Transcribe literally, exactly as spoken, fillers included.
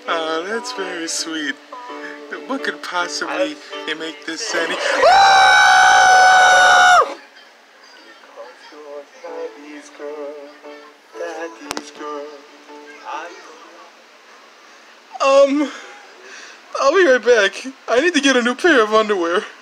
Oh, that's very sweet. What could possibly I... make this any? Um, I'll be right back. I need to get a new pair of underwear.